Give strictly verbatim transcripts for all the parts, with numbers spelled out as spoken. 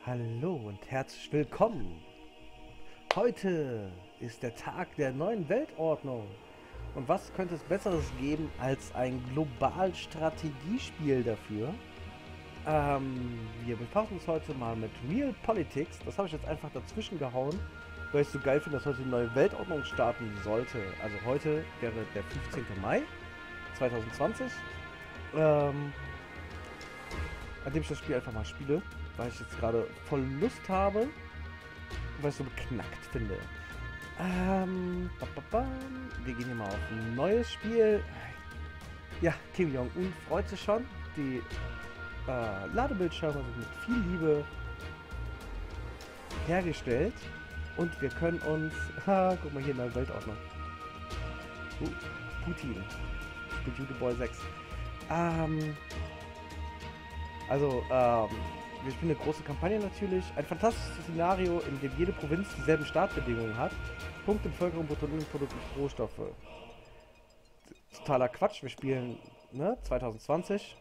Hallo und herzlich willkommen. Heute ist der Tag der neuen Weltordnung. Und was könnte es Besseres geben als ein Global-Strategiespiel dafür? Ähm, wir befassen uns heute mal mit Real Politics. Das habe ich jetzt einfach dazwischen gehauen, weil ich es so geil finde, dass heute die neue Weltordnung starten sollte. Also heute wäre der fünfzehnte Mai zweitausendzwanzig, ähm, an dem ich das Spiel einfach mal spiele, weil ich jetzt gerade voll Lust habe und weil ich es so beknackt finde. Ähm, ba, ba, ba. Wir gehen hier mal auf ein neues Spiel. Ja, Kim Jong-un freut sich schon. Die äh, Ladebildschirme sind mit viel Liebe hergestellt. Und wir können uns... Ha, guck mal hier in der Weltordnung. Uh, Putin. Spielt Jude Boy sechs. Ähm... Also, ähm... wir spielen eine große Kampagne natürlich. Ein fantastisches Szenario, in dem jede Provinz dieselben Startbedingungen hat. Punkte, Bevölkerung, Bruttoinlandsprodukt und Rohstoffe. Totaler Quatsch. Wir spielen, ne, zweitausendzwanzig.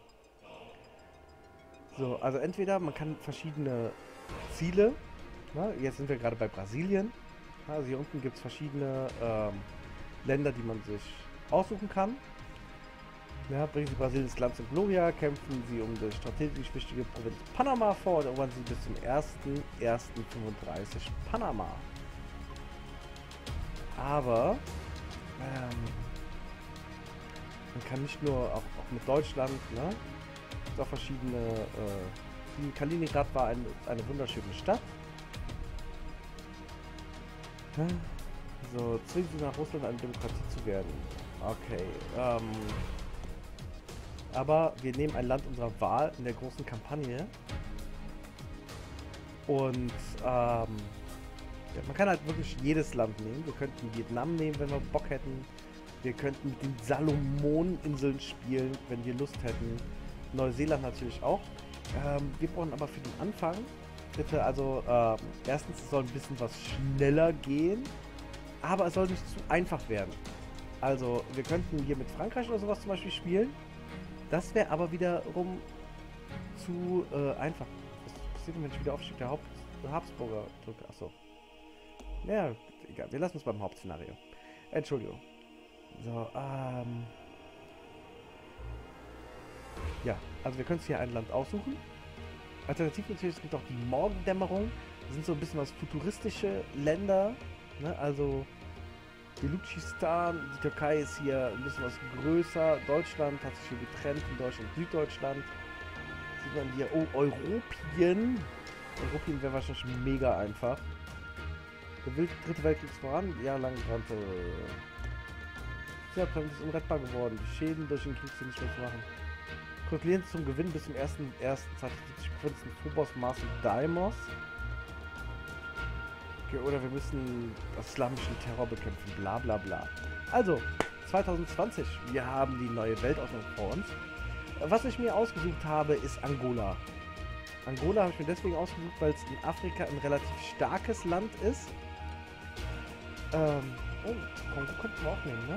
So, also entweder man kann verschiedene Ziele, ne, jetzt sind wir gerade bei Brasilien. Also hier unten gibt es verschiedene ähm, Länder, die man sich aussuchen kann. Ja, bringen Sie Brasilien ins Glanz und Gloria, kämpfen Sie um die strategisch wichtige Provinz Panama vor und erobern Sie bis zum ersten ersten fünfunddreißig Panama. Aber ähm, man kann nicht nur, auch, auch mit Deutschland, ne? Es gibt auch verschiedene, äh, Kaliningrad war ein, eine wunderschöne Stadt. Ja, so, zwingen Sie nach Russland eine Demokratie zu werden. Okay, ähm... aber wir nehmen ein Land unserer Wahl in der großen Kampagne. Und ähm, ja, man kann halt wirklich jedes Land nehmen. Wir könnten Vietnam nehmen, wenn wir Bock hätten. Wir könnten mit den Salomoneninseln spielen, wenn wir Lust hätten. Neuseeland natürlich auch. Ähm, wir brauchen aber für den Anfang bitte, also ähm, erstens, es soll ein bisschen was schneller gehen, aber es soll nicht zu einfach werden. Also wir könnten hier mit Frankreich oder sowas zum Beispiel spielen. Das wäre aber wiederum zu äh, einfach. Was passiert denn, wenn ich wieder auf der Haupt Habsburger drücke? Achso. Ja, egal. Wir lassen es beim Hauptszenario. Entschuldigung. So, ähm... ja, also wir können uns hier ein Land aussuchen. Alternativ natürlich, es gibt auch die Morgendämmerung. Das sind so ein bisschen was futuristische Länder. Ne? Also... Belutschistan, die Türkei ist hier ein bisschen was größer. Deutschland hat sich hier getrennt in Deutschland und Süddeutschland. Sieht man hier, oh, Europien. Europien wäre wahrscheinlich mega einfach. Der dritte Weltkrieg ist voran, jahrelang brannte. Ja, ist unrettbar geworden. Die Schäden durch den Krieg sind nicht mehr zu machen. Kalkulieren zum Gewinn bis zum ersten ersten zweitausendsiebzig Provinzen Phobos, Mars und Deimos. Oder wir müssen das islamischen Terror bekämpfen, bla bla bla. Also, zweitausendzwanzig, wir haben die neue Weltordnung vor uns. Was ich mir ausgesucht habe, ist Angola. Angola habe ich mir deswegen ausgesucht, weil es in Afrika ein relativ starkes Land ist. Ähm, oh, Kongo könnten wir auch nehmen, ne?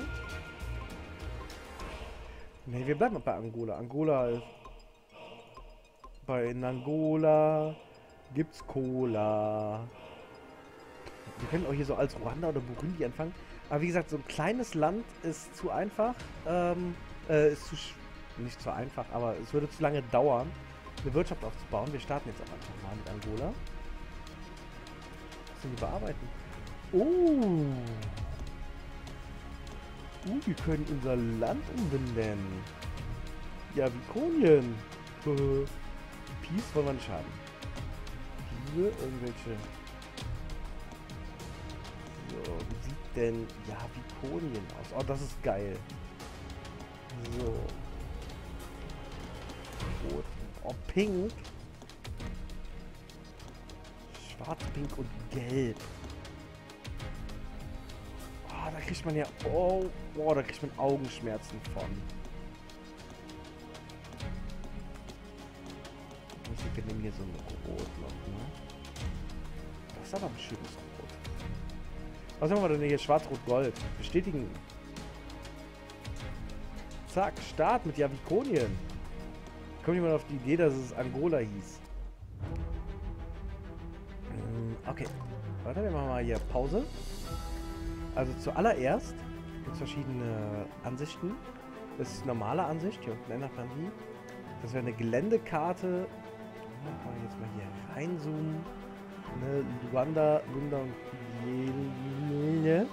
Ne, wir bleiben bei Angola. Angola ist... Bei in Angola gibt's Cola. Wir können auch hier so als Ruanda oder Burundi anfangen. Aber wie gesagt, so ein kleines Land ist zu einfach. Ähm, äh, ist zu... Nicht zu einfach, aber es würde zu lange dauern, eine Wirtschaft aufzubauen. Wir starten jetzt aber einfach mal mit Angola. Was sind die bearbeiten? Oh! Uh, wir können unser Land umbenennen. Ja, wie Konien. Peace wollen wir nicht haben. Hier irgendwelche... So, wie sieht denn Javikonien aus? Oh, das ist geil. So. Rot. Oh, pink. Schwarz, pink und gelb. Oh, da kriegt man ja... Oh, oh, da kriegt man Augenschmerzen von. Wir nehmen hier so ein Rot noch, ne? Das ist aber ein schönes Rot. Was haben wir denn hier? Schwarz-Rot-Gold. Bestätigen. Zack, Start mit Javikonien. Kommt jemand auf die Idee, dass es Angola hieß? Okay. Warte, wir machen mal hier Pause. Also zuallererst gibt es verschiedene Ansichten. Das ist die normale Ansicht. Hier unten ändert man die. Das wäre eine Geländekarte. Da kann man jetzt mal hier reinzoomen. Eine Luanda, Lunda und Kujelne.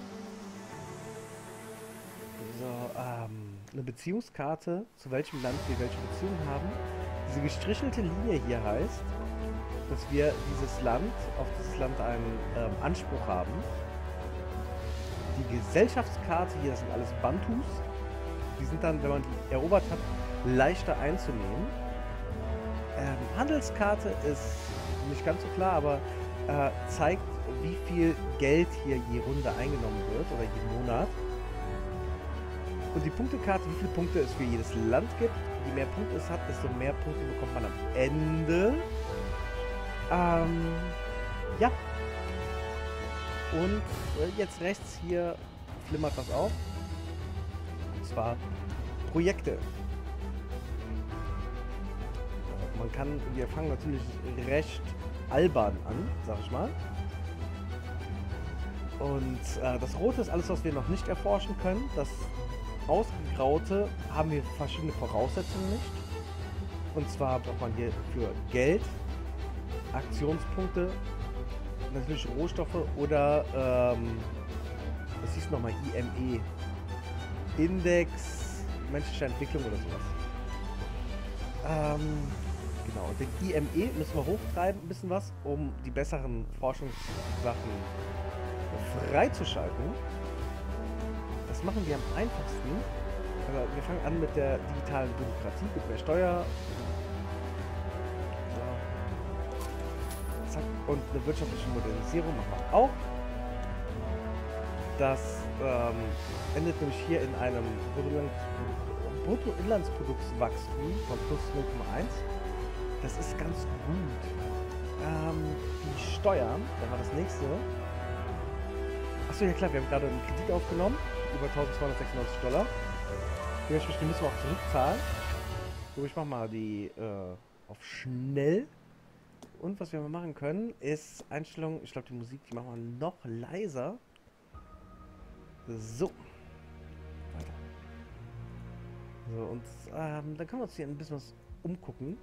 So, ähm, eine Beziehungskarte, zu welchem Land wir welche Beziehung haben. Diese gestrichelte Linie hier heißt, dass wir dieses Land, auf dieses Land einen ähm, Anspruch haben. Die Gesellschaftskarte hier, das sind alles Bantus. Die sind dann, wenn man die erobert hat, leichter einzunehmen. Ähm, Handelskarte ist nicht ganz so klar, aber äh, zeigt, wie viel Geld hier je Runde eingenommen wird oder je Monat. Und die Punktekarte, wie viele Punkte es für jedes Land gibt. Je mehr Punkte es hat, desto mehr Punkte bekommt man am Ende. Ähm, ja. Und äh, jetzt rechts hier flimmert was auf. Und zwar Projekte. Man kann, wir fangen natürlich recht albern an, sag ich mal. Und äh, das Rote ist alles, was wir noch nicht erforschen können. Das Ausgegraute haben wir verschiedene Voraussetzungen nicht. Und zwar braucht man hier für Geld, Aktionspunkte, natürlich Rohstoffe oder, ähm, was hieß nochmal, I M E, Index, menschliche Entwicklung oder sowas. Ähm, genau, den I M E müssen wir hochtreiben, ein bisschen was, um die besseren Forschungssachen freizuschalten. Das machen wir am einfachsten. Also wir fangen an mit der digitalen Bürokratie, mit mehr Steuer. So. Zack. Und eine wirtschaftliche Modernisierung machen wir auch. Das ähm, endet nämlich hier in einem Bruttoinlandsproduktswachstum von plus null Komma eins. Das ist ganz gut. Ähm, die Steuern, dann war das nächste. Achso, ja klar, wir haben gerade einen Kredit aufgenommen, über eintausendzweihundertsechsundneunzig Dollar. Dementsprechend müssen wir auch zurückzahlen. So, ich mach mal die äh, auf schnell. Und was wir mal machen können, ist Einstellungen, ich glaube die Musik, die machen wir noch leiser. So. Weiter. So, und ähm, dann können wir uns hier ein bisschen was umgucken.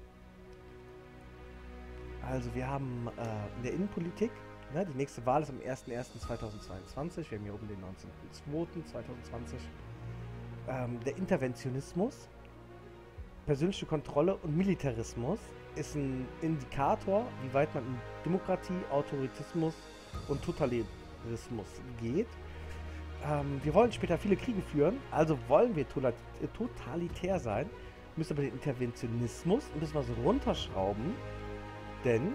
Also wir haben äh, in der Innenpolitik, ne, die nächste Wahl ist am ersten ersten zweitausendzweiundzwanzig. Wir haben hier oben den neunzehnten zweiten zweitausendzwanzig. Ähm, der Interventionismus, persönliche Kontrolle und Militarismus ist ein Indikator, wie weit man in Demokratie, Autoritismus und Totalitarismus geht. Ähm, wir wollen später viele Kriege führen, also wollen wir totalitär sein, müssen aber den Interventionismus ein bisschen was runterschrauben, denn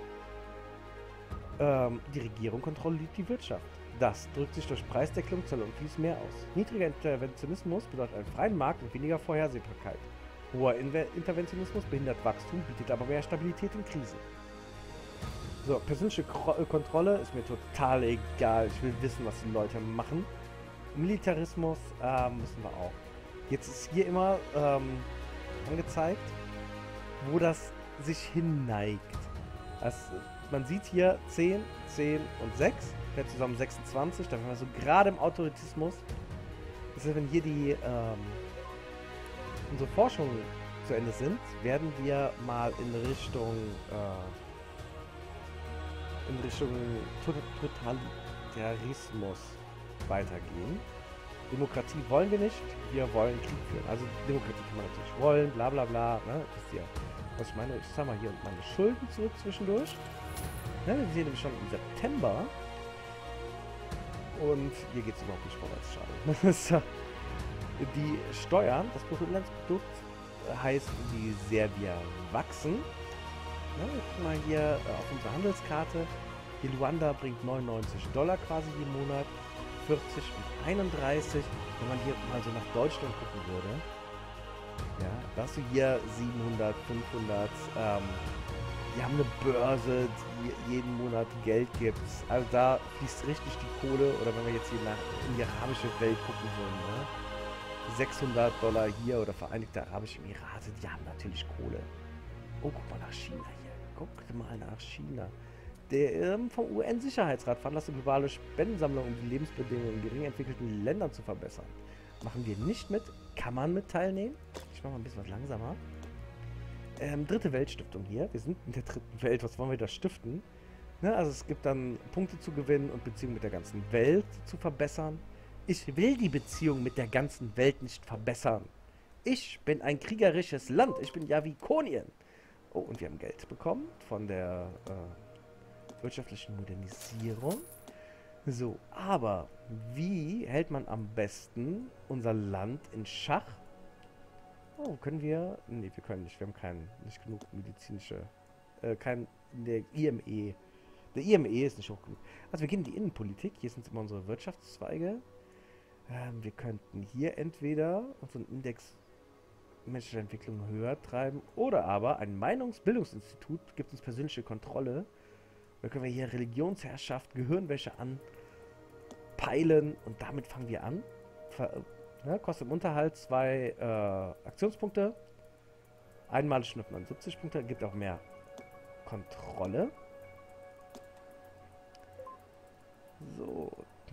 ähm, die Regierung kontrolliert die Wirtschaft. Das drückt sich durch Preisdeckelung, Zölle und vieles mehr aus. Niedriger Interventionismus bedeutet einen freien Markt und weniger Vorhersehbarkeit. Hoher Inver Interventionismus behindert Wachstum, bietet aber mehr Stabilität in Krisen. So, persönliche Kro Kontrolle ist mir total egal. Ich will wissen, was die Leute machen. Militarismus äh, müssen wir auch. Jetzt ist hier immer ähm, angezeigt, wo das sich hinneigt. Also, man sieht hier zehn, zehn und sechs. Wäre zusammen sechsundzwanzig. Da wären wir so gerade im Autoritismus. Das heißt, wenn hier die ähm, unsere Forschungen zu Ende sind, werden wir mal in Richtung äh, in Richtung Totalitarismus weitergehen. Demokratie wollen wir nicht, wir wollen Krieg führen. Also Demokratie kann man natürlich wollen, bla bla bla. Ne? Wisst ihr, was ich meine? Ich sag mal hier meine Schulden zurück zwischendurch. Ne? Wir sehen nämlich schon im September. Und hier geht es überhaupt nicht vorwärts, schade. Die Steuern, das Bruttoinlandsprodukt heißt, wie sehr wir wachsen. Ne, guck mal hier äh, auf unserer Handelskarte. Die Luanda bringt neunundneunzig Dollar quasi jeden Monat, vierzig und einunddreißig. Wenn man hier mal so nach Deutschland gucken würde, ja, da hast du hier siebenhundert, fünfhundert. Ähm, die haben eine Börse, die jeden Monat Geld gibt. Also da fließt richtig die Kohle. Oder wenn wir jetzt hier nach in die arabische Welt gucken würden, ne? sechshundert Dollar hier oder Vereinigte Arabische Emirate, die haben natürlich Kohle. Oh, guck mal nach China hier. Guck mal nach China. der ähm, vom U N-Sicherheitsrat veranlasste globale Spendensammlung, um die Lebensbedingungen in gering entwickelten Ländern zu verbessern. Machen wir nicht mit. Kann man mit teilnehmen? Ich mache mal ein bisschen was langsamer. Ähm, dritte Weltstiftung hier. Wir sind in der dritten Welt. Was wollen wir da stiften? Ne, also es gibt dann Punkte zu gewinnen und Beziehungen mit der ganzen Welt zu verbessern. Ich will die Beziehung mit der ganzen Welt nicht verbessern. Ich bin ein kriegerisches Land. Ich bin Javikonien. Oh, und wir haben Geld bekommen von der äh, wirtschaftlichen Modernisierung. So, aber wie hält man am besten unser Land in Schach? Oh, können wir... Nee, wir können nicht. Wir haben kein, nicht genug medizinische... Äh, kein... Der I M E. Der I M E ist nicht hoch genug. Also wir gehen in die Innenpolitik. Hier sind immer unsere Wirtschaftszweige. Ähm, wir könnten hier entweder unseren Index menschlicher Entwicklung höher treiben oder aber ein Meinungsbildungsinstitut gibt uns persönliche Kontrolle. Da können wir hier Religionsherrschaft, Gehirnwäsche anpeilen und damit fangen wir an. Ver ja, kostet im Unterhalt zwei äh, Aktionspunkte. Einmalig hundertneunundsiebzig Punkte, gibt auch mehr Kontrolle. So.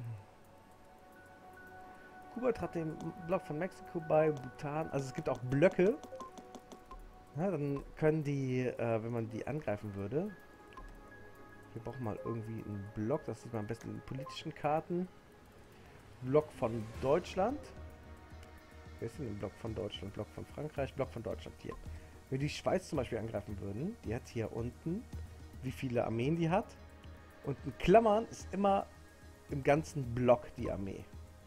Kuba trat dem Block von Mexiko bei, Bhutan. Also es gibt auch Blöcke. Ja, dann können die, äh, wenn man die angreifen würde. Wir brauchen mal irgendwie einen Block. Das sieht man am besten in politischen Karten. Block von Deutschland. Wer ist denn im Block von Deutschland? Block von Frankreich, Block von Deutschland hier. Wenn wir die Schweiz zum Beispiel angreifen würden, die hat hier unten, wie viele Armeen die hat. Und in Klammern ist immer im ganzen Block die Armee.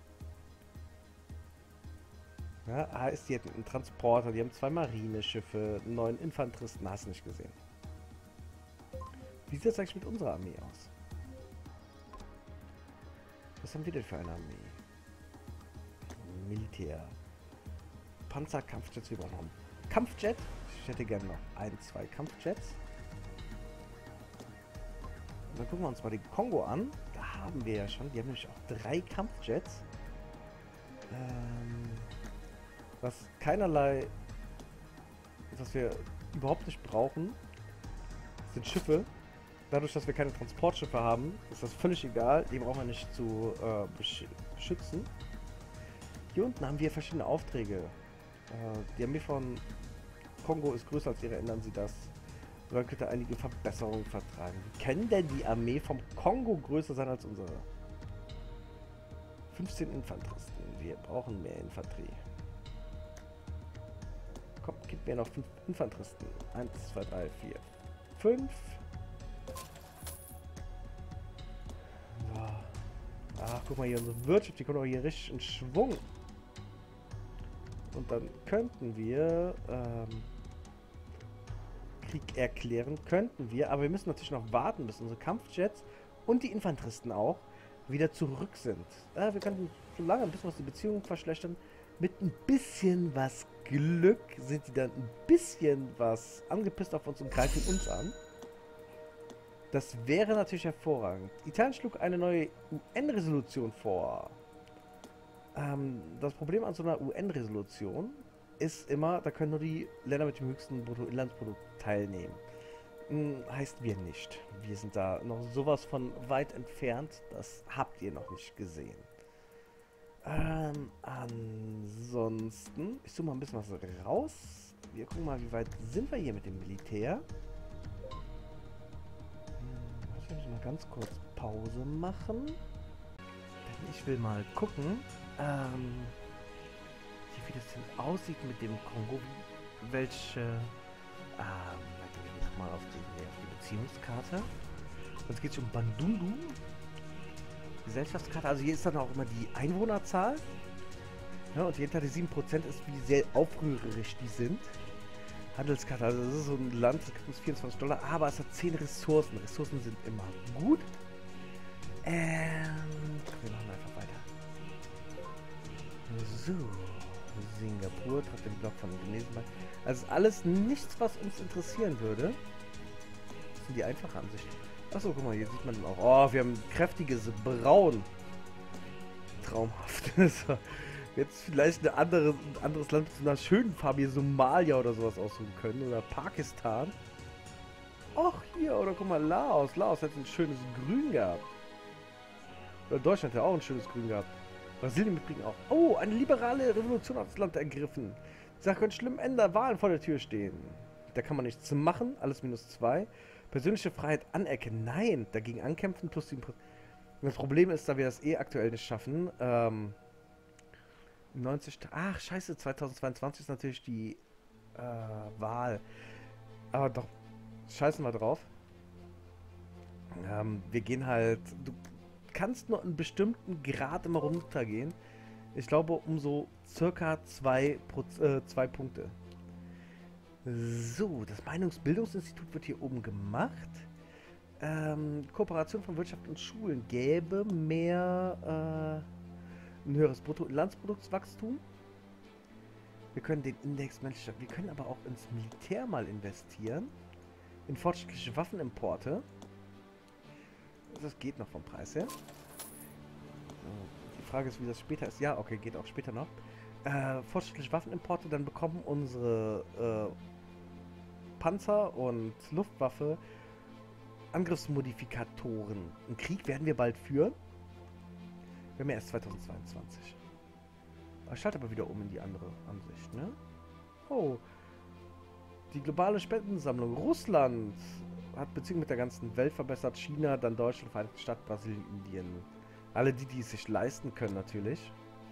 Ja, heißt, die hätten einen Transporter, die haben zwei Marineschiffe, einen neuen Infanteristen, hast du nicht gesehen. Wie sieht das eigentlich mit unserer Armee aus? Was haben wir denn für eine Armee? Militär. Panzerkampfjets übernommen. Kampfjet? Ich hätte gerne noch ein, zwei Kampfjets. Und dann gucken wir uns mal den Kongo an. Da haben wir ja schon, die haben nämlich auch drei Kampfjets. Ähm... Was keinerlei, was wir überhaupt nicht brauchen, sind Schiffe. Dadurch, dass wir keine Transportschiffe haben, ist das völlig egal. Die brauchen wir nicht zu äh, besch beschützen. Hier unten haben wir verschiedene Aufträge. Äh, die Armee von Kongo ist größer als ihre, ändern Sie das. Man könnte einige Verbesserungen vertragen. Wie kann denn die Armee vom Kongo größer sein als unsere? fünfzehn Infanteristen. Wir brauchen mehr Infanterie. Komm, gib mir noch fünf Infanteristen. eins, zwei, drei, vier, fünf. So. Ach, guck mal hier, unsere Wirtschaft, die kommt auch hier richtig in Schwung. Und dann könnten wir ähm, Krieg erklären, könnten wir, aber wir müssen natürlich noch warten, bis unsere Kampfjets und die Infanteristen auch wieder zurück sind. Äh, wir könnten schon lange ein bisschen was die Beziehungen verschlechtern. Mit ein bisschen was Glück sind die dann ein bisschen was angepisst auf uns und greifen uns an. Das wäre natürlich hervorragend. Italien schlug eine neue U N-Resolution vor. Ähm, das Problem an so einer U N-Resolution ist immer, da können nur die Länder mit dem höchsten Bruttoinlandsprodukt teilnehmen. Hm, heißt wir nicht. Wir sind da noch sowas von weit entfernt. Das habt ihr noch nicht gesehen. Ähm, ansonsten, ich suche mal ein bisschen was raus. Wir gucken mal, wie weit sind wir hier mit dem Militär. Hm, ich will mal ganz kurz Pause machen. Denn ich will mal gucken, ähm, wie das denn aussieht mit dem Kongo. Welche, ähm, da gehen wir nochmal auf die, auf die Beziehungskarte. Jetzt geht es um Bandundu. Gesellschaftskarte, also hier ist dann auch immer die Einwohnerzahl. Ja, und hinter die sieben Prozent ist, wie sehr aufrührerisch die sind. Handelskarte, also das ist so ein Land, das gibt uns vierundzwanzig Dollar, aber es hat zehn Ressourcen. Ressourcen sind immer gut. Ähm, wir machen einfach weiter. So, Singapur trat den Block von Indonesien bei. Also alles nichts, was uns interessieren würde. Das sind die einfache Ansicht. Achso, guck mal, hier sieht man auch. Oh, wir haben kräftiges Braun. Traumhaft. Jetzt vielleicht eine andere, ein anderes Land mit so einer schönen Farbe, hier Somalia oder sowas aussuchen können. Oder Pakistan. Ach, hier, oder guck mal, Laos. Laos hat ein schönes Grün gehabt. Oder Deutschland hat ja auch ein schönes Grün gehabt. Brasilien übrigens auch. Oh, eine liberale Revolution hat das Land ergriffen. Die Sache könnte schlimm ändern, Wahlen vor der Tür stehen. Da kann man nichts machen, alles minus zwei. Persönliche Freiheit anerkennen, nein. Dagegen ankämpfen, plus sieben Prozent. Das Problem ist, da wir das eh aktuell nicht schaffen, ähm, neunzig, ach scheiße, zweitausendzweiundzwanzig ist natürlich die äh, Wahl. Aber doch, scheißen wir drauf. Ähm, wir gehen halt, du kannst nur einen bestimmten Grad immer runtergehen. Ich glaube, um so circa zwei, äh, zwei Punkte. So, das Meinungsbildungsinstitut wird hier oben gemacht. Ähm, Kooperation von Wirtschaft und Schulen gäbe mehr, äh, ein höheres Bruttoinlandsproduktswachstum. Wir können den Index menschlicher, wir können aber auch ins Militär mal investieren. In fortschrittliche Waffenimporte. Das geht noch vom Preis her. So, die Frage ist, wie das später ist. Ja, okay, geht auch später noch. Äh, fortschrittliche Waffenimporte, dann bekommen unsere äh, Panzer und Luftwaffe Angriffsmodifikatoren. Einen Krieg werden wir bald führen. Wir haben ja erst zweitausendzweiundzwanzig. Ich schalte aber wieder um in die andere Ansicht, ne? Oh. Die globale Spendensammlung. Russland hat Beziehungen mit der ganzen Welt verbessert. China, dann Deutschland, Vereinigte Staaten, Brasilien, Indien. Alle die, die es sich leisten können, natürlich.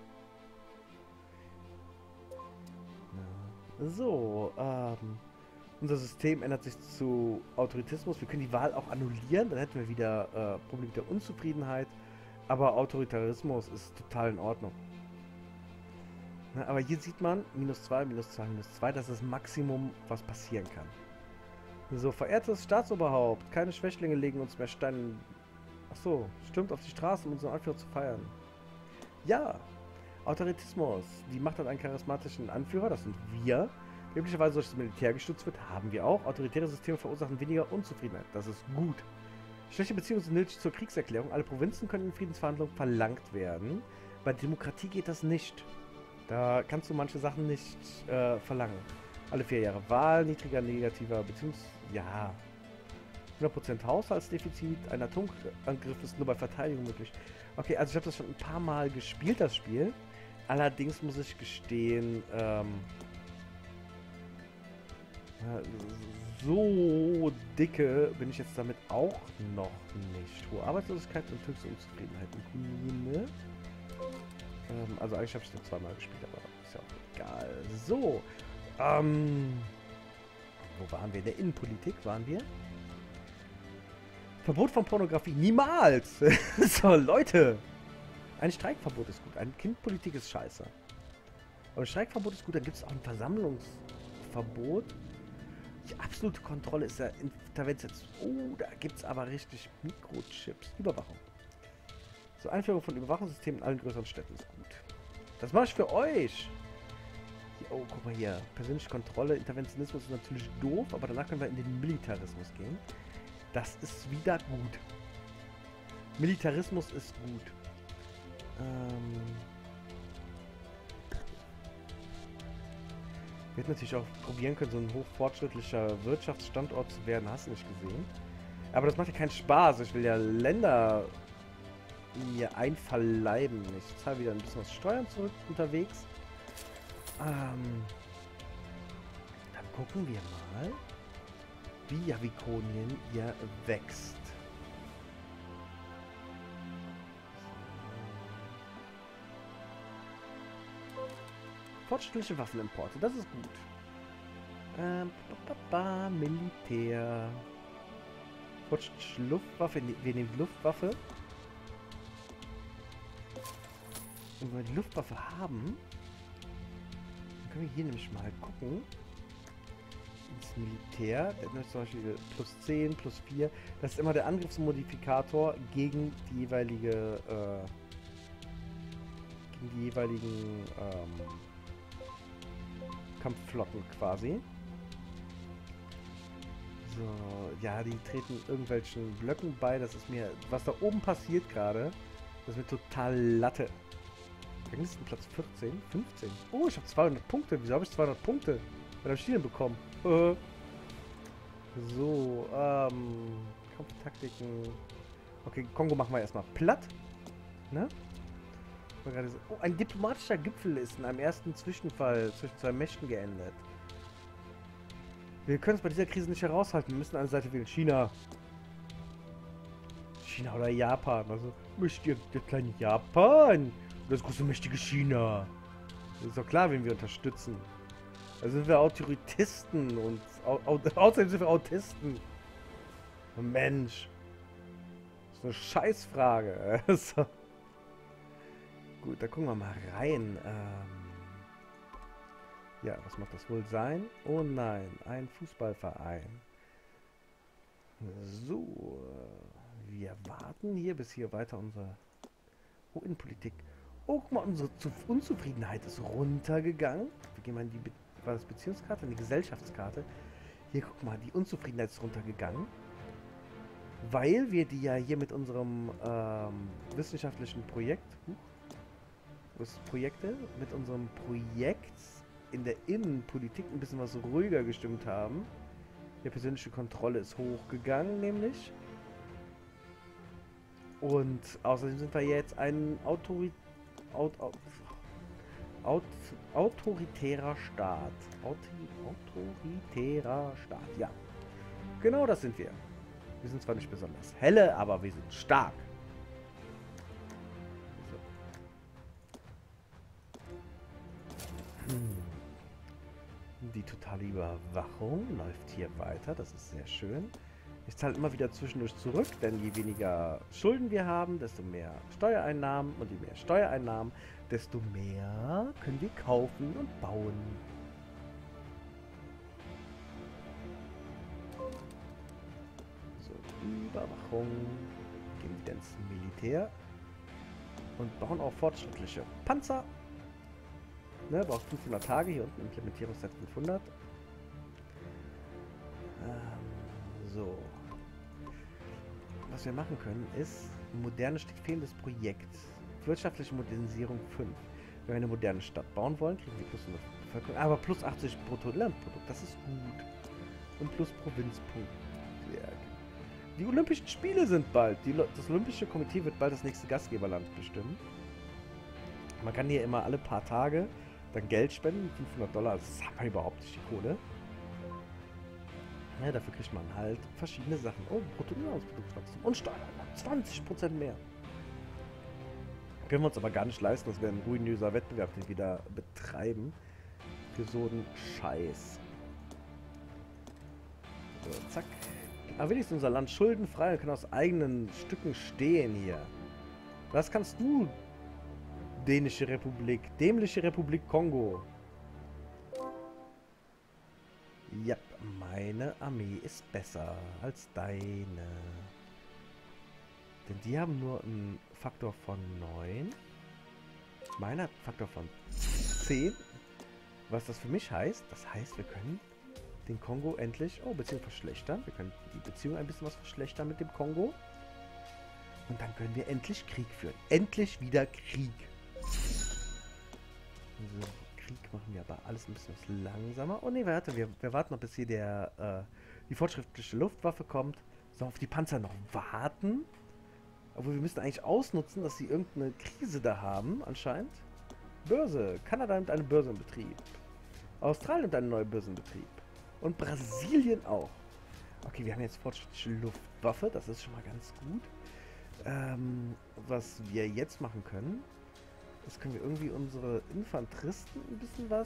Ja. So, ähm... unser System ändert sich zu Autoritismus. Wir können die Wahl auch annullieren. Dann hätten wir wieder äh, Problem mit der Unzufriedenheit. Aber Autoritarismus ist total in Ordnung. Na, aber hier sieht man, minus zwei, minus zwei, minus zwei. Das ist das Maximum, was passieren kann. So, verehrtes Staatsoberhaupt. Keine Schwächlinge legen uns mehr Steine. Achso, stürmt auf die Straße, um unseren Anführer zu feiern. Ja, Autoritismus. Die Macht hat einen charismatischen Anführer. Das sind wir. Möglicherweise durch das Militär gestützt wird, haben wir auch. Autoritäre Systeme verursachen weniger Unzufriedenheit. Das ist gut. Schlechte Beziehungen sind nötig zur Kriegserklärung. Alle Provinzen können in Friedensverhandlungen verlangt werden. Bei Demokratie geht das nicht. Da kannst du manche Sachen nicht äh, verlangen. Alle vier Jahre Wahl, niedriger, negativer Beziehungs... Ja. hundert Prozent Haushaltsdefizit. Ein Atomangriff ist nur bei Verteidigung möglich. Okay, also ich habe das schon ein paar Mal gespielt, das Spiel. Allerdings muss ich gestehen, ähm... so dicke bin ich jetzt damit auch noch nicht. Hohe Arbeitslosigkeit und höchste Unzufriedenheit in Kommune. Ähm, also eigentlich habe ich das zweimal gespielt, aber ist ja auch egal. So, ähm, wo waren wir? In der Innenpolitik waren wir. Verbot von Pornografie. Niemals! So, Leute! Ein Streikverbot ist gut. Eine Kindpolitik ist scheiße. Aber ein Streikverbot ist gut. Dann gibt es auch ein Versammlungsverbot. Die absolute Kontrolle ist ja Interventions. Oh, da gibt es aber richtig Mikrochips. Überwachung. So, Einführung von Überwachungssystemen in allen größeren Städten ist gut. Das mache ich für euch. Hier, oh, guck mal hier. Persönliche Kontrolle, Interventionismus ist natürlich doof, aber danach können wir in den Militarismus gehen. Das ist wieder gut. Militarismus ist gut. Ähm... Wir hätten natürlich auch probieren können, so ein hochfortschrittlicher Wirtschaftsstandort zu werden. Hast du nicht gesehen? Aber das macht ja keinen Spaß. Ich will ja Länder mir einverleiben. Ich zahle wieder ein bisschen was Steuern zurück unterwegs. Ähm, dann gucken wir mal, wie Javikonien hier wächst. Fortschrittliche Waffenimporte, das ist gut. Ähm, ba, ba, ba, Militär. Fortschrittliche Luftwaffe, wir nehmen die Luftwaffe. Und wenn wir die Luftwaffe haben, dann können wir hier nämlich mal gucken. Ins Militär, der hat zum Beispiel plus zehn, plus vier. Das ist immer der Angriffsmodifikator gegen die jeweilige, äh, gegen die jeweiligen, ähm, Kampfflotten quasi. So, ja, die treten irgendwelchen Blöcken bei. Das ist mir, was da oben passiert gerade, das ist mir total Latte. Ranglistenplatz vierzehn, fünfzehn. Oh, ich habe zweihundert Punkte. Wieso habe ich zweihundert Punkte? Was habe ich die denn bekommen? Äh. So, ähm, Kampftaktiken. Okay, Kongo machen wir erstmal platt. Ne? Oh, ein diplomatischer Gipfel ist in einem ersten Zwischenfall zwischen zwei Mächten geendet. Wir können es bei dieser Krise nicht heraushalten. Wir müssen eine Seite wählen. China. China oder Japan. Also, möchte der kleine Japan. Oder das große mächtige China. Das ist doch klar, wen wir unterstützen. Also sind wir Autoritisten und au au außerdem sind wir Autisten. Mensch. Das ist eine Scheißfrage. Also. Gut, da gucken wir mal rein. Ähm ja, was mag das wohl sein? Oh nein, ein Fußballverein. So, wir warten hier, bis hier weiter unsere oh, Innenpolitik. Oh, guck mal, unsere Unzufriedenheit ist runtergegangen. Wir gehen mal in die Be war das Beziehungskarte, in die Gesellschaftskarte. Hier, guck mal, die Unzufriedenheit ist runtergegangen. Weil wir die ja hier mit unserem ähm, wissenschaftlichen Projekt, huch, was Projekte, mit unserem Projekt in der Innenpolitik ein bisschen was ruhiger gestimmt haben. Die persönliche Kontrolle ist hochgegangen, nämlich. Und außerdem sind wir jetzt ein Autori Aut Aut Aut autoritärer Staat. Auti autoritärer Staat, ja. Genau das sind wir. Wir sind zwar nicht besonders helle, aber wir sind stark. So. Hm. Die totale Überwachung läuft hier weiter. Das ist sehr schön. Ich zahle immer wieder zwischendurch zurück, denn je weniger Schulden wir haben, desto mehr Steuereinnahmen. Und je mehr Steuereinnahmen, desto mehr können wir kaufen und bauen. So, Überwachung. Gehen wieder ins Militär. Und bauen auch fortschrittliche Panzer. Ne, braucht fünfhundert Tage. Hier unten Implementierungszeit fünfhundert. Ähm, so. Was wir machen können, ist moderne steht fehlendes Projekt. Wirtschaftliche Modernisierung fünf. Wenn wir eine moderne Stadt bauen wollen, kriegen wir plus eine Bevölkerung. Aber plus achtzig Bruttoinlandprodukt, das ist gut. Und plus Provinzpunkt. Die Olympischen Spiele sind bald. Die, das Olympische Komitee wird bald das nächste Gastgeberland bestimmen. Man kann hier immer alle paar Tage dann Geld spenden, fünfhundert Dollar, das haben wir überhaupt nicht die Kohle. Ja, dafür kriegt man halt verschiedene Sachen. Oh, Bruttoinlandsproduktwachstum und Steuern, zwanzig Prozent mehr. Können wir uns aber gar nicht leisten, das wäre ein ruinöser Wettbewerb, den wir da betreiben. Für so einen Scheiß. So, zack. Aber wenigstens unser Land schuldenfrei und können aus eigenen Stücken stehen hier. Was kannst du, Dänische Republik, Dämliche Republik Kongo? Ja, meine Armee ist besser als deine. Denn die haben nur einen Faktor von neun. Meine hat einen Faktor von zehn. Was das für mich heißt, das heißt, wir können den Kongo endlich, oh, Beziehung verschlechtern. Wir können die Beziehung ein bisschen was verschlechtern mit dem Kongo. Und dann können wir endlich Krieg führen. Endlich wieder Krieg. Also, Krieg machen wir aber alles ein bisschen was langsamer. Oh ne, warte, wir, wir warten noch, bis hier der, äh, die fortschrittliche Luftwaffe kommt. So, auf die Panzer noch warten. Obwohl wir müssen eigentlich ausnutzen, dass sie irgendeine Krise da haben, anscheinend. Börse. Kanada nimmt eine Börse in Betrieb. Australien nimmt eine neue Börse in Betrieb. Und Brasilien auch. Okay, wir haben jetzt fortschrittliche Luftwaffe. Das ist schon mal ganz gut. Ähm, was wir jetzt machen können, ist, können wir irgendwie unsere Infanteristen ein bisschen was...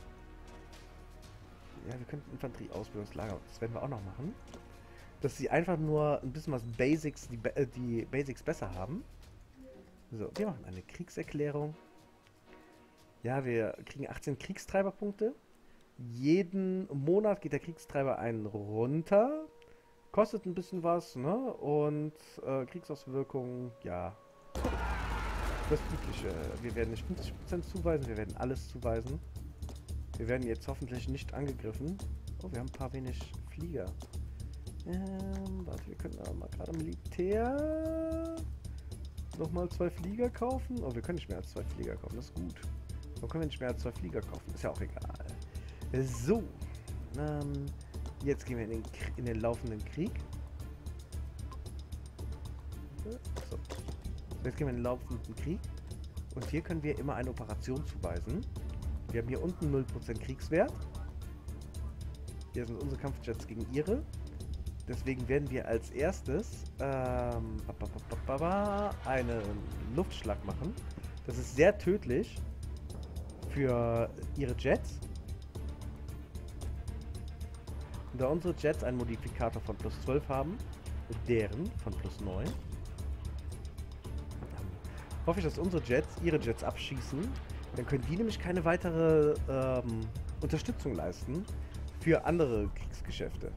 Ja, wir könnten Infanterie-Ausbildungslager, das werden wir auch noch machen. Dass sie einfach nur ein bisschen was Basics, die, äh, die Basics besser haben. So, wir machen eine Kriegserklärung. Ja, wir kriegen achtzehn Kriegstreiberpunkte. Jeden Monat geht der Kriegstreiber einen runter. Kostet ein bisschen was, ne? Und äh, Kriegsauswirkungen, ja. Das Übliche. Wir werden nicht fünfzig Prozent zuweisen, wir werden alles zuweisen. Wir werden jetzt hoffentlich nicht angegriffen. Oh, wir haben ein paar wenig Flieger. Ähm, warte, wir können aber mal gerade Militär nochmal zwei Flieger kaufen. Oh, wir können nicht mehr als zwei Flieger kaufen, das ist gut. Warum können wir nicht mehr als zwei Flieger kaufen? Ist ja auch egal. So. Ähm, Jetzt gehen wir in den, in den laufenden Krieg. So. Jetzt gehen wir in den laufenden Krieg. Und hier können wir immer eine Operation zuweisen. Wir haben hier unten null Prozent Kriegswert. Hier sind unsere Kampfjets gegen ihre. Deswegen werden wir als erstes ähm, einen Luftschlag machen. Das ist sehr tödlich für ihre Jets. Und da unsere Jets einen Modifikator von plus zwölf haben, deren von plus neun, hoffe ich, dass unsere Jets ihre Jets abschießen. Dann können die nämlich keine weitere ähm, Unterstützung leisten für andere Kriegsgeschäfte.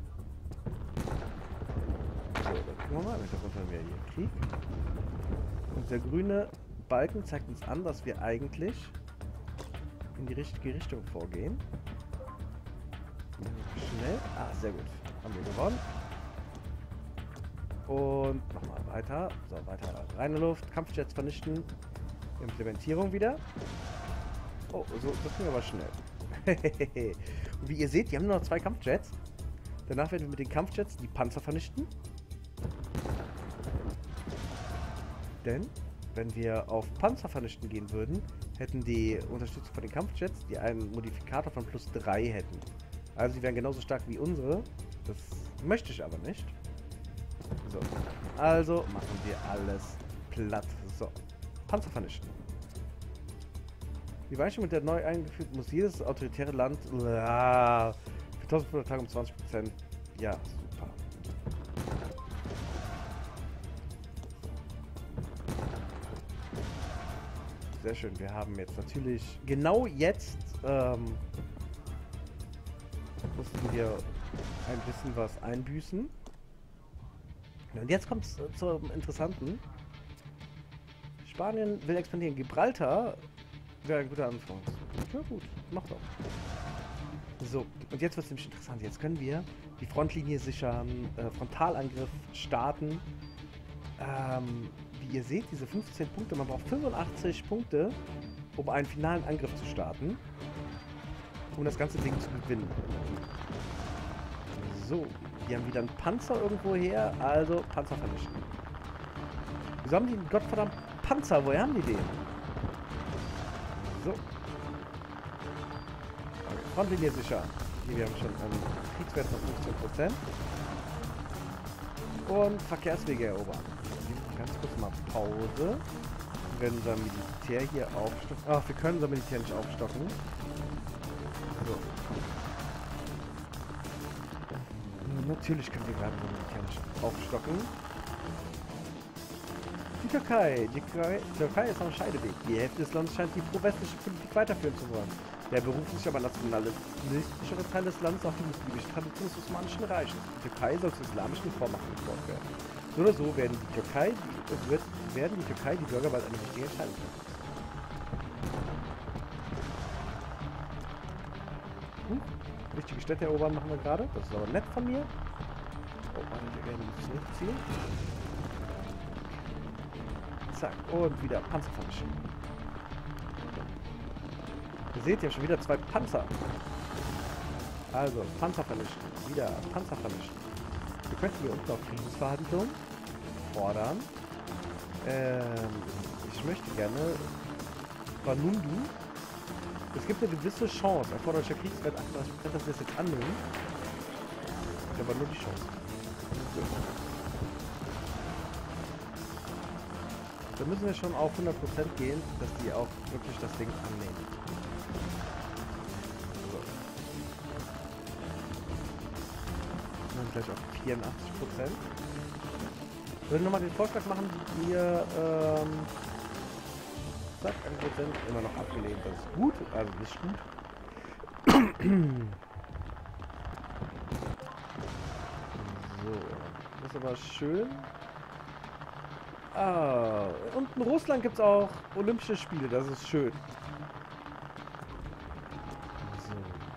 So, dann gucken wir mal. Im Hintergrund haben wir hier Krieg. Und der grüne Balken zeigt uns an, dass wir eigentlich in die richtige Richtung vorgehen. Schnell. Ah, sehr gut. Haben wir gewonnen. Und nochmal weiter. So, weiter reine Luft. Kampfjets vernichten. Implementierung wieder. Oh, so, das ging aber schnell. Und wie ihr seht, die haben nur noch zwei Kampfjets. Danach werden wir mit den Kampfjets die Panzer vernichten. Denn, wenn wir auf Panzer vernichten gehen würden, hätten die Unterstützung von den Kampfjets, die einen Modifikator von plus drei hätten. Also sie wären genauso stark wie unsere. Das möchte ich aber nicht. So, also machen wir alles platt. So, Panzer vernichten. Die Weichen mit der neu eingeführt muss jedes autoritäre Land uah, für eintausendfünfhundert Tage um zwanzig Prozent. Ja, super. Sehr schön. Wir haben jetzt natürlich genau jetzt ähm, mussten wir ein bisschen was einbüßen. Und jetzt kommt es zum Interessanten. Spanien will expandieren. Gibraltar wäre ein guter Anfang. Ja gut, mach doch. So, und jetzt wird es nämlich interessant. Jetzt können wir die Frontlinie sichern, äh, Frontalangriff starten. Ähm, wie ihr seht, diese fünfzehn Punkte, man braucht fünfundachtzig Punkte, um einen finalen Angriff zu starten. Um das ganze Ding zu gewinnen. So, wir haben wieder einen Panzer irgendwo her, also Panzer vernichten. Wieso haben die einen gottverdammten Panzer? Woher haben die den? So. Okay, Frontlinie sicher. Hier, wir haben schon einen Kriegswert von fünfzehn Prozent. Und Verkehrswege erobern. Ganz kurz mal Pause. Wir werden unser Militär hier aufstocken. Ach, wir können unser Militär nicht aufstocken. So. Natürlich können wir gerade unser Militär nicht aufstocken. Die Türkei. Die Türkei, die Türkei ist am Scheideweg. Die Hälfte des Landes scheint die pro-westliche Politik weiterführen zu wollen. Der berufen sich aber nationalistischere Teil des Landes auf die muslimische Tradition des Osmanischen Reiches. Die Türkei soll zur islamischen Vormacht geformt werden. So oder so werden die Türkei, die, wird, werden die Türkei die Bürger bald eine wichtige Entscheidung treffen. Hm? Wichtige Städte erobern machen wir gerade. Das ist aber nett von mir. Oh, warte, wir werden zurückziehen. Zack, und wieder Panzer vermischen. Ihr seht ja schon wieder zwei Panzer. Also, Panzer vermischen. Wieder Panzer vermischen. Wir könnten hier unten auf Friedensverhandlungen fordern. Ähm, ich möchte gerne Banundu. Es gibt eine gewisse Chance. Erforderlicher Kriegswert achtunddreißig Prozent, dass wir es jetzt annehmen. Aber nur die Chance. So. Da müssen wir schon auf hundert Prozent gehen, dass die auch wirklich das Ding annehmen. So. Und dann gleich auf vierundachtzig Prozent. Ich würde nochmal den Vorschlag machen, wir ähm, zack, ein Prozent immer noch abgelehnt. Das ist gut, also das ist gut. So, das ist aber schön. Ah, und in Russland gibt es auch Olympische Spiele, das ist schön. So.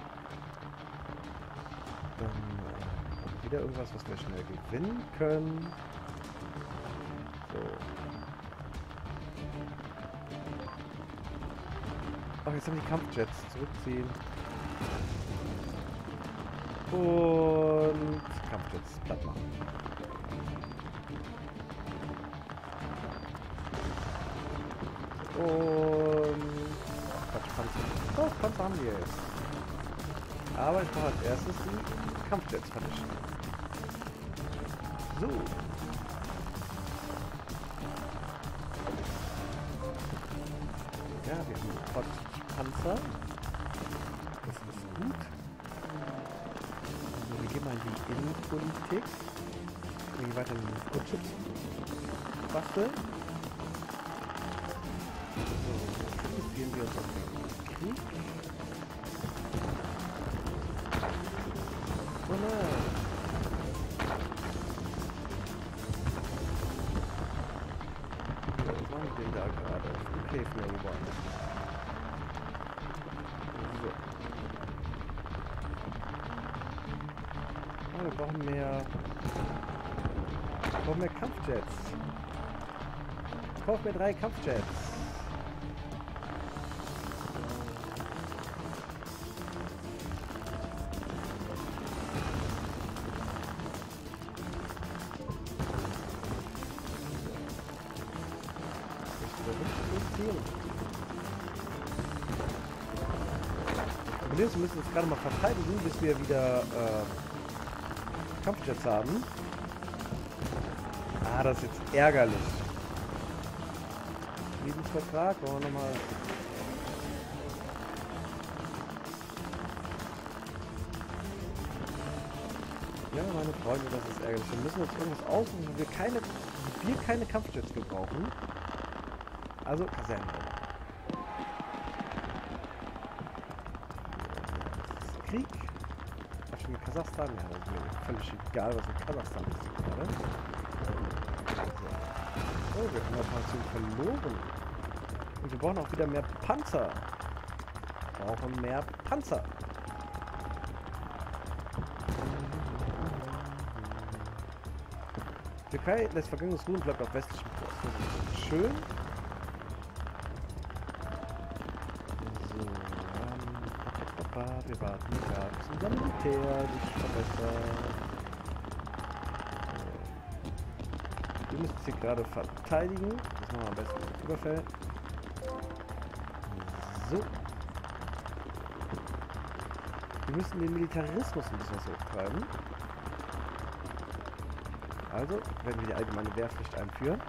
Dann äh, wieder irgendwas, was wir schnell gewinnen können. So. Ach, jetzt haben die Kampfjets zurückziehen. Und Kampfjets platt machen. Und... Quatsch, Panzer. Doch, Panzer haben wir jetzt. Aber ich brauche als erstes die Kampfjets vernichten. So. Ja, wir haben sofort Panzer. Das ist gut. Also, wir gehen mal in die Innenpolitik. Wir gehen weiter in die Mikrochips basteln. So, fokussieren wir uns auf den Krieg. Oh nein. Was machen wir denn da gerade? Okay, Flammable. So. Oh, wir brauchen mehr... Wir brauchen mehr Kampfjets. Kauf mir drei Kampfjets. Wir müssen uns gerade mal verteidigen, bis wir wieder äh, Kampfjets haben. Ah, das ist jetzt ärgerlich. Friedensvertrag, wollen wir nochmal... Ja, meine Freunde, das ist ärgerlich. Wir müssen uns irgendwas aussuchen, wo wir keine, wo wir keine Kampfjets gebrauchen. Also, Kaserne. Krieg. Ach, schon mit Kasachstan? Ja, das ist mir völlig egal, was mit Kasachstan ist gerade. So. Oh, wir haben eine Operation verloren. Und wir brauchen auch wieder mehr Panzer. Wir brauchen mehr Panzer. Türkei lässt vergangenes Ruhen, bleibt auf westlichem Kurs. Das ist schön. Wir warten gerade, bis unser Militär sich verbessert. Wir müssen uns hier gerade verteidigen. Das machen wir am besten mit Überfall. So. Wir müssen den Militarismus ein bisschen hochtreiben. Also werden wir die allgemeine Wehrpflicht einführen.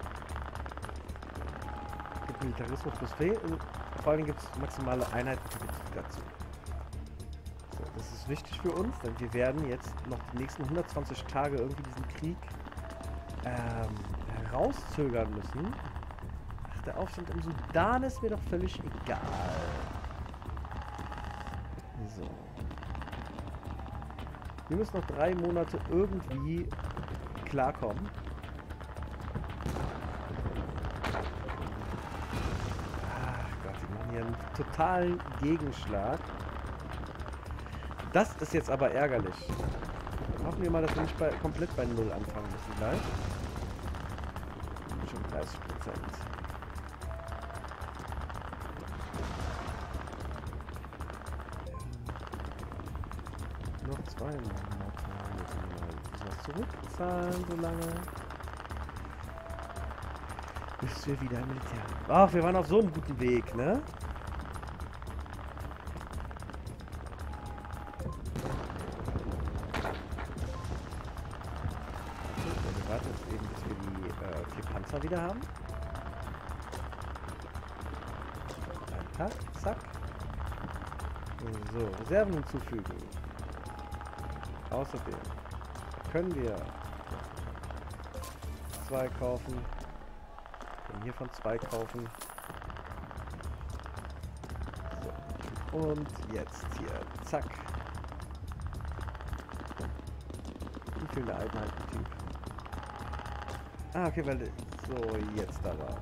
Es gibt Militarismus plus Fee und vor allem gibt es maximale Einheiten dazu. Das ist wichtig für uns, denn wir werden jetzt noch die nächsten hundertzwanzig Tage irgendwie diesen Krieg ähm, herauszögern müssen. Ach, der Aufstand im Sudan ist mir doch völlig egal. So. Wir müssen noch drei Monate irgendwie klarkommen. Ach Gott, die machen hier einen totalen Gegenschlag. Das ist jetzt aber ärgerlich. Hoffen wir mal, dass wir nicht bei, komplett bei Null anfangen müssen gleich. Schon dreißig Prozent. Noch zwei Monate. Müssen wir was zurückzahlen so lange. Bis wir wieder im Militär. Ach, wir waren auf so einem guten Weg, ne? Wieder haben. Zack, zack. So, Reserven hinzufügen. Außerdem können wir zwei kaufen. Können hiervon zwei kaufen. So. Und jetzt hier. Zack. Wie viel der Einheiten-Typ? Ah, okay, weil... So, jetzt aber.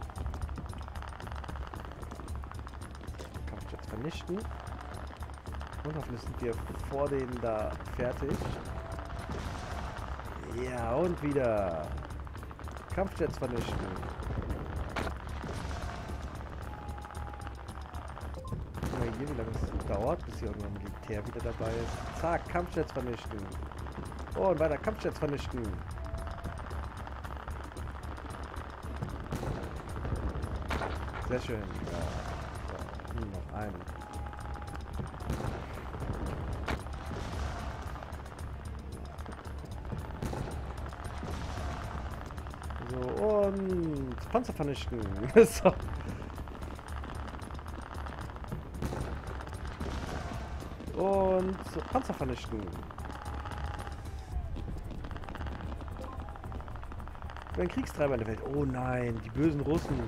Kampfjets vernichten. Und hoffentlich sind wir vor denen da fertig. Ja, und wieder. Kampfjets vernichten. hier, wie lange es dauert, bis hier irgendwann Militär wieder dabei ist. Zack, Kampfjets vernichten. Oh, und weiter Kampfjets vernichten. Sehr schön. Ja. So, hm, noch einen. So, und Panzer vernichten. So. Und so, Panzer vernichten. Ein Kriegstreiber in der Welt. Oh nein, die bösen Russen.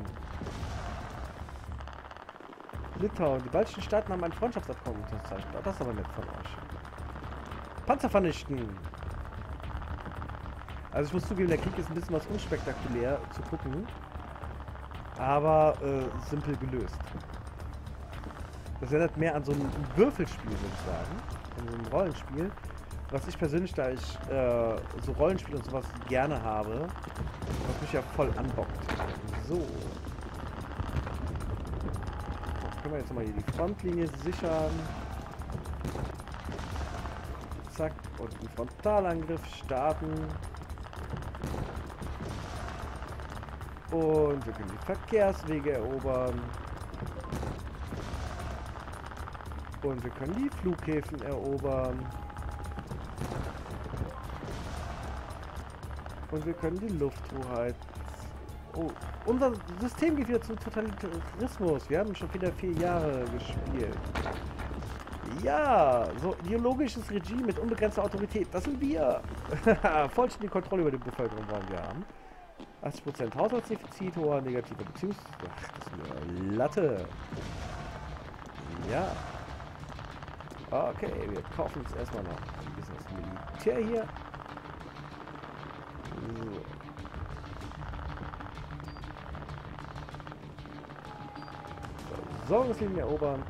Litauen. Die baltischen Staaten haben ein Freundschaftsabkommen unterzeichnet. Oh, das ist aber nett von euch. Panzer vernichten. Also ich muss zugeben, der Krieg ist ein bisschen was unspektakulär zu gucken. Aber äh, simpel gelöst. Das erinnert mehr an so ein Würfelspiel, würde ich sagen. An so ein Rollenspiel. Was ich persönlich, da ich äh, so Rollenspiele und sowas gerne habe, was mich ja voll anbockt. So. Jetzt können wir jetzt mal hier die Frontlinie sichern. Zack. Und einen Frontalangriff starten. Und wir können die Verkehrswege erobern. Und wir können die Flughäfen erobern. Und wir können die Lufthoheit... Oh, unser System geht wieder zum Totalitarismus. Wir haben schon wieder vier Jahre gespielt. Ja, so ideologisches Regime mit unbegrenzter Autorität. Das sind wir. Vollständige Kontrolle über die Bevölkerung wollen wir haben. achtzig Prozent Haushaltsdefizit, hoher negativer Beziehungs... Ach, das ist mir Latte. Ja. Okay, wir kaufen jetzt erstmal noch ein bisschen das Militär hier. So. Versorgungslinien erobern.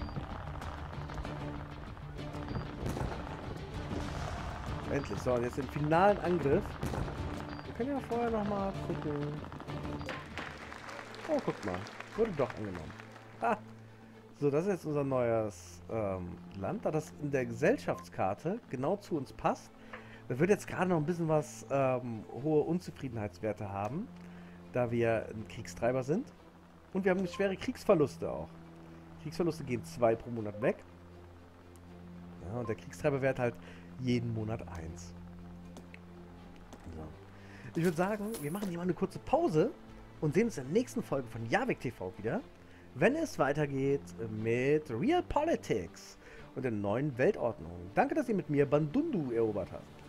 Endlich. So, und jetzt den finalen Angriff. Wir können ja vorher noch mal gucken. Oh, guck mal. Wurde doch angenommen. Ah. So, das ist jetzt unser neues ähm, Land, da das in der Gesellschaftskarte genau zu uns passt. Da wird jetzt gerade noch ein bisschen was ähm, hohe Unzufriedenheitswerte haben, da wir ein Kriegstreiber sind. Und wir haben schwere Kriegsverluste auch. Kriegsverluste gehen zwei pro Monat weg. Ja, und der Kriegstreiberwert halt jeden Monat eins. So. Ich würde sagen, wir machen hier mal eine kurze Pause und sehen uns in der nächsten Folge von Javik T V wieder, wenn es weitergeht mit Real Politics und der neuen Weltordnung. Danke, dass ihr mit mir Bandundu erobert habt.